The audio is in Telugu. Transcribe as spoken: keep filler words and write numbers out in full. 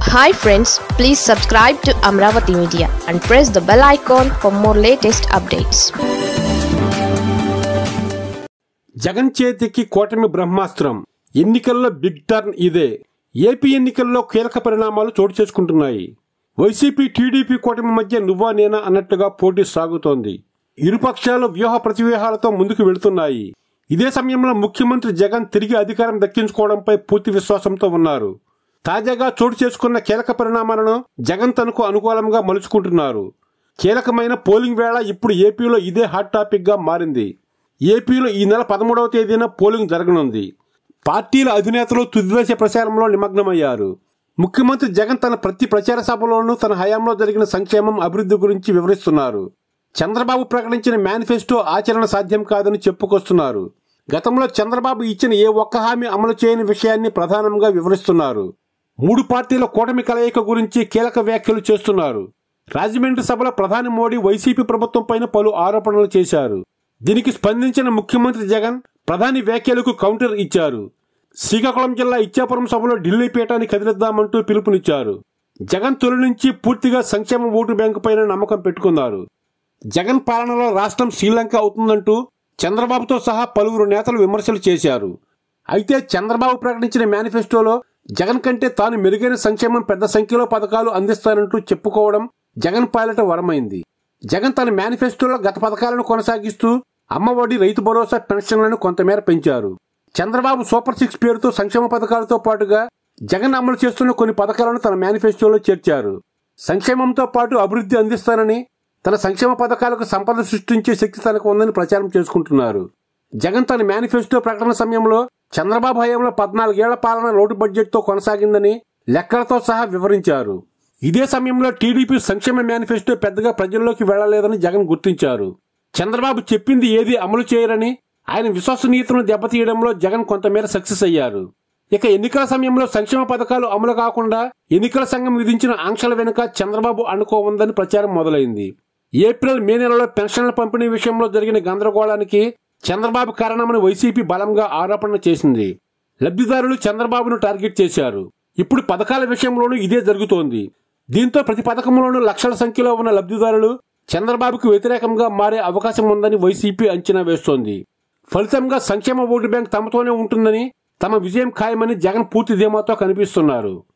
Hi friends, please subscribe to Amravati Media and press the bell icon for more latest updates. Jagan చేతికి కూటమి బ్రహ్మాస్త్రం. ఎన్నికల్లో బిగ్ టర్న్ ఇదే. ఏపీ ఎన్నికల్లో కీలక పరిణామాలు చోటు చేసుకుంటున్నాయి. వైసీపీ టీడీపీ కూటమి మధ్య నువ్వా నేనా అన్నట్టుగా పోటీ సాగుతోంది. ఇరుపక్షాలు వ్యూహ ప్రతివ్యూహాలతో ముందుకు వెళుతున్నాయి. ఇదే సమయంలో ముఖ్యమంత్రి జగన్ తిరిగి అధికారం దక్కించుకోవడంపై పూర్తి విశ్వాసంతో ఉన్నారు. తాజాగా చోటు చేసుకున్న కీలక పరిణామాలను జగన్ తనకు అనుకూలంగా మలుచుకుంటున్నారు. కీలకమైన పోలింగ్ వేళ ఇప్పుడు ఏపీలో ఇదే హాట్ టాపిక్ గా మారింది. ఏపీలో ఈ నెల పదమూడవ తేదీన పోలింగ్ జరగనుంది. పార్టీల అధినేతలు తుదిదశ ప్రచారంలో నిమగ్నమయ్యారు. ముఖ్యమంత్రి జగన్ తన ప్రతి ప్రచార సభలోనూ తన హయాంలో జరిగిన సంక్షేమం, అభివృద్ధి గురించి వివరిస్తున్నారు. చంద్రబాబు ప్రకటించిన మేనిఫెస్టో ఆచరణ సాధ్యం కాదని చెప్పుకొస్తున్నారు. గతంలో చంద్రబాబు ఇచ్చిన ఏ ఒక్క హామీ అమలు చేయని విషయాన్ని ప్రధానంగా వివరిస్తున్నారు. మూడు పార్టీల కూటమి కలయిక గురించి కీలక వ్యాఖ్యలు చేస్తున్నారు. రాజమండ్రి సభలో ప్రధాని మోడీ వైసీపీ ప్రభుత్వం పైన పలు ఆరోపణలు చేశారు. దీనికి స్పందించిన ముఖ్యమంత్రి జగన్ ప్రధాని వ్యాఖ్యలకు కౌంటర్ ఇచ్చారు. శ్రీకాకుళం జిల్లా ఇచ్చాపురం సభలో ఢిల్లీ పీఠాన్ని కదిలిద్దామంటూ పిలుపునిచ్చారు. జగన్ తొలి నుంచి పూర్తిగా సంక్షేమ ఓటు బ్యాంకు పైన నమ్మకం పెట్టుకున్నారు. జగన్ పాలనలో రాష్ట్రం శ్రీలంక అవుతుందంటూ చంద్రబాబుతో సహా పలువురు నేతలు విమర్శలు చేశారు. అయితే చంద్రబాబు ప్రకటించిన మేనిఫెస్టోలో జగన్ కంటే తాను మెరుగైన సంక్షేమం, పెద్ద సంఖ్యలో పథకాలు అందిస్తానంటూ చెప్పుకోవడం జగన్ పాలిట వరమైంది. జగన్ తన మేనిఫెస్టోలో గత పథకాలను కొనసాగిస్తూ అమ్మఒడి, రైతు భరోసా, పెన్షన్లను కొంతమేర పెంచారు. చంద్రబాబు సూపర్ సిక్స్ పేరుతో సంక్షేమ పథకాలతో పాటుగా జగన్ అమలు చేస్తున్న కొన్ని పథకాలను తన మేనిఫెస్టోలో చేర్చారు. సంక్షేమంతో పాటు అభివృద్ధి అందిస్తానని, తన సంక్షేమ పథకాలకు సంపద సృష్టించే శక్తి తనకు ఉందని ప్రచారం చేసుకుంటున్నారు. జగన్ తన మేనిఫెస్టో ప్రకటన సమయంలో చంద్రబాబు హయాంలో పద్నాలుగేళ్ల పాలన లోటు బడ్జెట్ తో కొనసాగిందని లెక్కలతో సహా వివరించారు. ఇదే సమయంలో టీడీపీ సంక్షేమ మేనిఫెస్టో పెద్దగా ప్రజల్లోకి వెళ్లలేదని జగన్ గుర్తించారు. చంద్రబాబు చెప్పింది ఏది అమలు చేయరని, ఆయన విశ్వసనీయతను దెబ్బతీయడంలో జగన్ కొంతమేర సక్సెస్ అయ్యారు. ఇక ఎన్నికల సమయంలో సంక్షేమ పథకాలు అమలు కాకుండా ఎన్నికల సంఘం విధించిన ఆంక్షల వెనుక చంద్రబాబు అనుకో ఉందని ప్రచారం మొదలైంది. ఏప్రిల్, మే నెలలో పెన్షన్ల పంపిణీ విషయంలో జరిగిన గందరగోళానికి చంద్రబాబు కారణమని వైసీపీ బలంగా ఆరోపణ చేసింది. లబ్ధిదారులు చంద్రబాబును టార్గెట్ చేశారు. ఇప్పుడు పథకాల విషయంలోనూ ఇదే జరుగుతోంది. దీంతో ప్రతి పథకంలోనూ లక్షల సంఖ్యలో ఉన్న లబ్ధిదారులు చంద్రబాబుకు వ్యతిరేకంగా మారే అవకాశం ఉందని వైసీపీ అంచనా వేస్తోంది. ఫలితంగా సంక్షేమ ఓటు బ్యాంక్ తమతోనే ఉంటుందని, తమ విజయం ఖాయమని జగన్ పూర్తి ధీమాతో కనిపిస్తున్నారు.